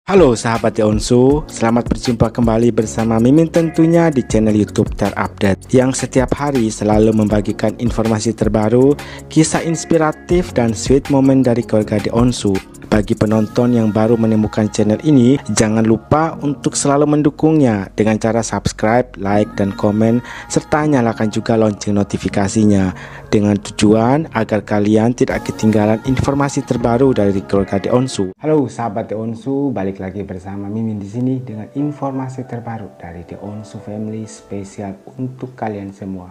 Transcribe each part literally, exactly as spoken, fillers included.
Halo sahabat Onsu, selamat berjumpa kembali bersama Mimin tentunya di channel YouTube Terupdate yang setiap hari selalu membagikan informasi terbaru, kisah inspiratif dan sweet moment dari keluarga di Onsu. Bagi penonton yang baru menemukan channel ini, jangan lupa untuk selalu mendukungnya dengan cara subscribe, like, dan komen, serta nyalakan juga lonceng notifikasinya dengan tujuan agar kalian tidak ketinggalan informasi terbaru dari keluarga di Onsu. Halo sahabat di Onsu, balik lagi bersama Mimin di sini dengan informasi terbaru dari The Onsu Family spesial untuk kalian semua.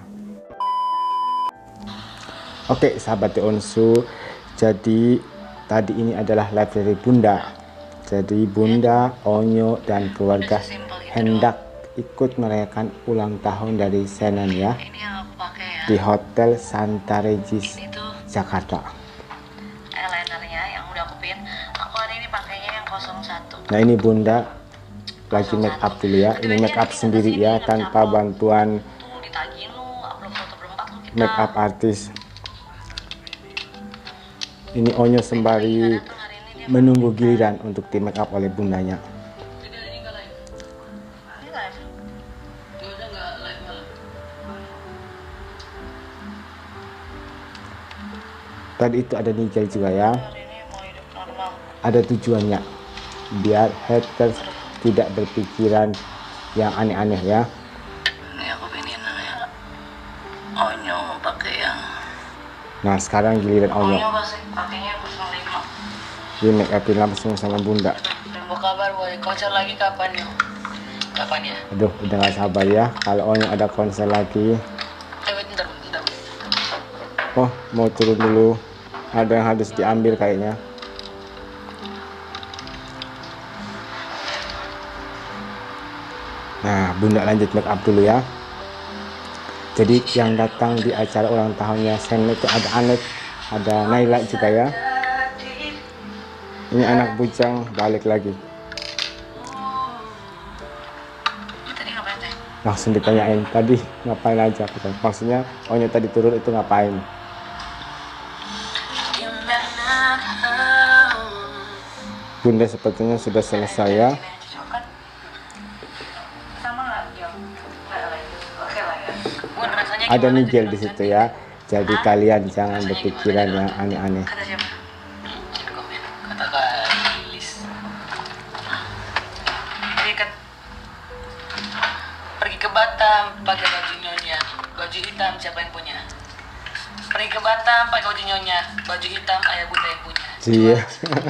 Oke sahabat The Onsu, jadi tadi ini adalah live dari Bunda. Jadi Bunda, Onyo, dan keluarga hendak ikut merayakan ulang tahun dari Senan ya, di Hotel Santa Regis Jakarta. Eyelinernya yang udah aku pin, aku hari ini pakainya yang nol satu. Nah ini Bunda lagi make up dulu ya. Ini make up sendiri ya, tanpa bantuan make up artis. Ini Onyo sembari menunggu giliran untuk di make up oleh bundanya. Tadi itu ada Nigel juga ya. Ada tujuannya biar haters tidak berpikiran yang aneh-aneh ya. Ini aku pengen ya Onyo pakai yang. Nah sekarang giliran Onyo. Onyo pasti pakainya nol lima. Dia make upin langsung sama Bunda. Mau kabar boy, konser lagi kapan yo? Kapan ya? Aduh udah gak sabar ya kalau Onyo ada konser lagi. Eh wait, bentar, bentar. Oh mau turun dulu, ada yang harus diambil kayaknya. Nah Bunda lanjut make up dulu ya. Jadi yang datang di acara ulang tahunnya Sen itu ada Anet, ada Naila juga ya. Ini anak bujang balik lagi. Tadi ngapain teh? Langsung ditanyain tadi ngapain aja gitu. Maksudnya Onyo tadi turun itu ngapain? Bunda sepertinya sudah selesai ya. Ada Nigel di situ ya. Jadi Hah? Kalian jangan berpikiran yang aneh-aneh. Kata siapa? Kata Kak Lilis. Pergi ke Batam pakai baju nyonya, baju hitam siapa yang punya? Pergi ke Batam pakai baju nyonya, baju hitam ayah bunda yang punya. Iya.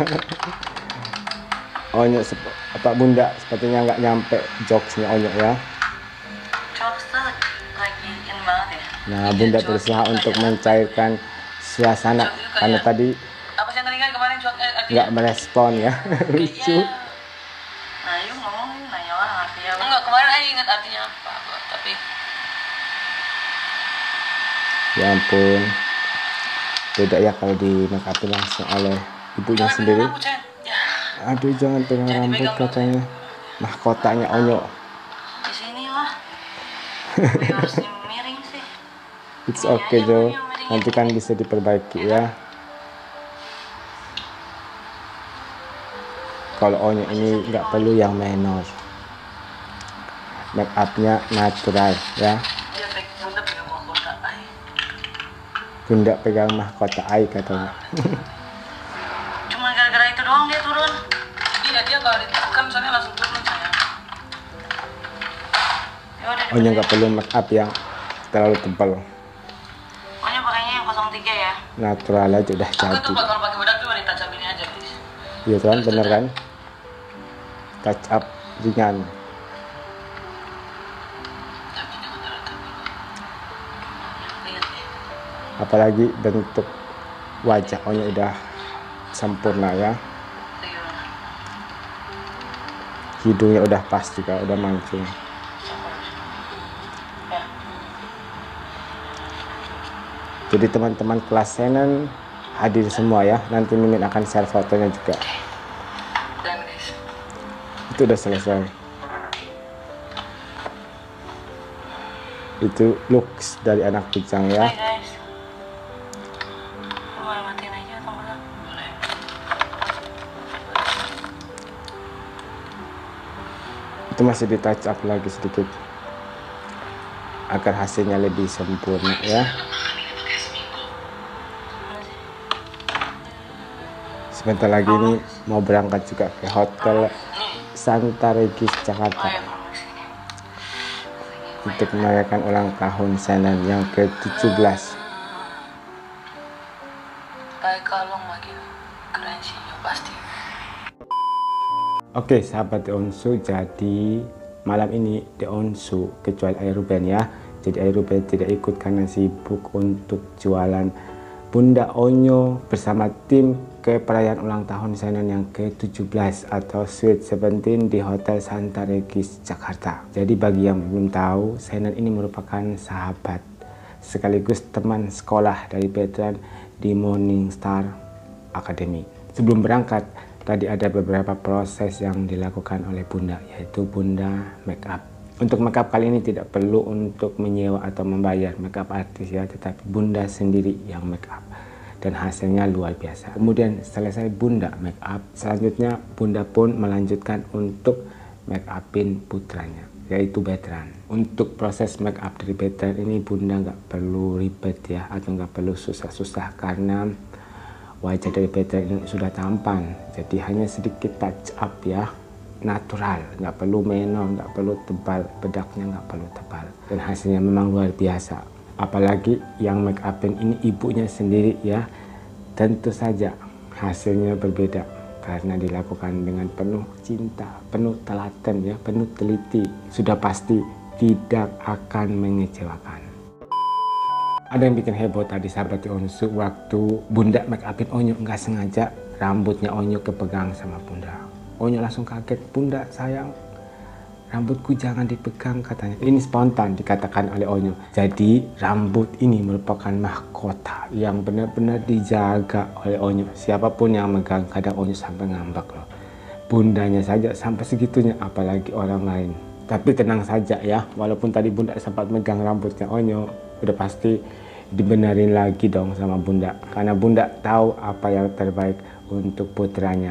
Onyo apa Bunda sepertinya nggak nyampe jokesnya Onyo ya. Jokes tuh lagi in banget ya. Nah Bunda berusaha untuk mencairkan suasana karena tadi apa sih yang tadi kan kemarin jokes eh, nggak merespon ya. Lucu. Nah yuk ngomongin nanya lah artinya. Enggak kemarin aja ingat artinya apa, tapi ya ampun, beda ya kalau di make up langsung oleh ibunya jangan sendiri. Rambut, ya. Aduh jangan pegang Jangan rambut dipegang katanya. Mahkotanya Onyo. Di sini lah. Harus miring sih. It's okay Jo, nanti kan bisa diperbaiki ya. Kalau Onyo ini nggak perlu yang minor, make upnya natural ya. Dia bunda pegang mahkota ai. Bunda pegang mahkota ai katanya. Cuma gara-gara itu doang dia turun. Iya dia kalau ditekan misalnya langsung turun sayang. Onyo nggak perlu make up yang terlalu tebal. Onyo pakainya yang nol tiga ya. Natural aja udah Aku jadi. tuh kalau pakai bedak tuh wanita cap ini aja guys. Iya kan, bener kan? Touch up ringan. Tapi jangan terlalu lihat deh. Apalagi bentuk wajah Onyo udah sempurna ya. Hidungnya udah pas juga, udah mancung. Jadi teman-teman kelas Senan hadir semua ya. Nanti Mimin akan share fotonya juga. Dan guys. Itu udah selesai. Itu looks dari anak bujang ya. Hai guys. Mau matiin aja atau enggak? Boleh. Itu masih di touch up lagi sedikit agar hasilnya lebih sempurna ya. Sebentar lagi ini mau berangkat juga ke Hotel Santa Regis Jakarta untuk merayakan ulang tahun Senen yang ke tujuh belas. Kayak kalung lagi keren sih pasti. Oke sahabat The Onsu, jadi malam ini The Onsu kecuali Airuben ya. Jadi Airuben tidak ikut karena sibuk untuk jualan Bunda Onyo bersama tim ke perayaan ulang tahun Senen yang ke tujuh belas atau Sweet Seventeen di Hotel Santa Regis Jakarta. Jadi bagi yang belum tahu, Senen ini merupakan sahabat sekaligus teman sekolah dari veteran di Morning Star Academy. Sebelum berangkat, tadi ada beberapa proses yang dilakukan oleh Bunda, yaitu Bunda make up. Untuk make up kali ini tidak perlu untuk menyewa atau membayar make up artis ya, tetapi Bunda sendiri yang make up. Dan hasilnya luar biasa. Kemudian selesai Bunda make up, selanjutnya Bunda pun melanjutkan untuk make upin putranya, yaitu veteran. Untuk proses make up dari veteran ini Bunda nggak perlu ribet ya, atau nggak perlu susah-susah karena wajah dari veteran ini sudah tampan. Jadi hanya sedikit touch up ya, natural, nggak perlu menor, nggak perlu tebal, bedaknya nggak perlu tebal, dan hasilnya memang luar biasa. Apalagi yang make upin ini ibunya sendiri ya, tentu saja hasilnya berbeda karena dilakukan dengan penuh cinta, penuh telaten ya, penuh teliti. Sudah pasti tidak akan mengecewakan. Ada yang bikin heboh tadi sahabat The Onsu, waktu Bunda make upin Onyo, nggak sengaja rambutnya Onyo kepegang sama Bunda. Onyo langsung kaget, "Bunda sayang, rambutku jangan dipegang," katanya. Ini spontan dikatakan oleh Onyo. Jadi rambut ini merupakan mahkota yang benar-benar dijaga oleh Onyo. Siapapun yang megang, kadang Onyo sampai ngambek loh. Bundanya saja sampai segitunya, apalagi orang lain. Tapi tenang saja ya, walaupun tadi Bunda sempat megang rambutnya Onyo, udah pasti dibenerin lagi dong sama Bunda. Karena Bunda tahu apa yang terbaik untuk putranya.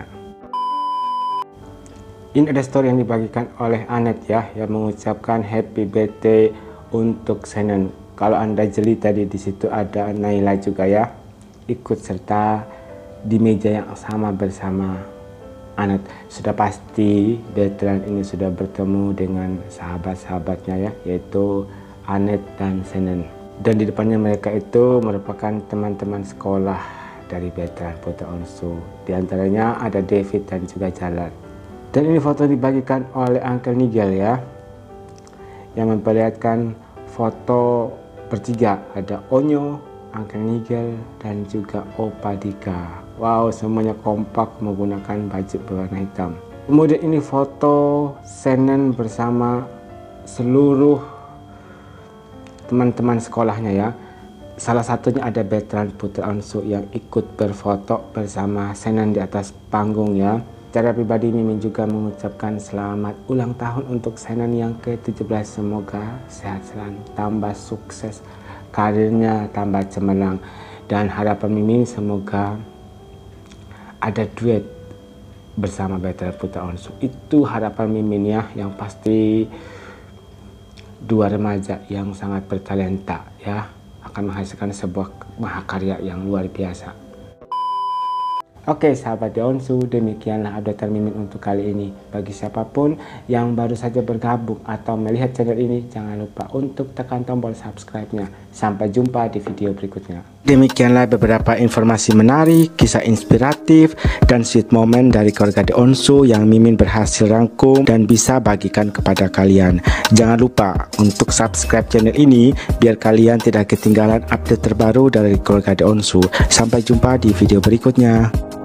Ini ada story yang dibagikan oleh Anet ya, yang mengucapkan happy birthday untuk Senen. Kalau Anda jeli tadi di situ ada Naila juga ya, ikut serta di meja yang sama bersama Anet. Sudah pasti veteran ini sudah bertemu dengan sahabat-sahabatnya ya, yaitu Anet dan Senen. Dan di depannya mereka itu merupakan teman-teman sekolah dari veteran Putra Onsu. Di antaranya ada David dan juga Jalal. Dan ini foto dibagikan oleh Uncle Nigel ya, yang memperlihatkan foto bertiga. Ada Onyo, Uncle Nigel, dan juga Opa Dika. Wow, semuanya kompak menggunakan baju berwarna hitam. Kemudian ini foto Senen bersama seluruh teman-teman sekolahnya ya. Salah satunya ada veteran Putra Onsu yang ikut berfoto bersama Senen di atas panggung ya. Secara pribadi Mimin juga mengucapkan selamat ulang tahun untuk Senen yang ke tujuh belas. Semoga sehat selalu, tambah sukses, karirnya tambah cemerlang. Dan harapan Mimin semoga ada duet bersama veteran Putra Onsu. Itu harapan Mimin ya, yang pasti dua remaja yang sangat bertalenta ya akan menghasilkan sebuah mahakarya yang luar biasa. Oke sahabat The Onsu, demikianlah update Mimin untuk kali ini. Bagi siapapun yang baru saja bergabung atau melihat channel ini, jangan lupa untuk tekan tombol subscribe-nya. Sampai jumpa di video berikutnya. Demikianlah beberapa informasi menarik, kisah inspiratif, dan sweet moment dari keluarga The Onsu yang Mimin berhasil rangkum dan bisa bagikan kepada kalian. Jangan lupa untuk subscribe channel ini biar kalian tidak ketinggalan update terbaru dari keluarga The Onsu. Sampai jumpa di video berikutnya.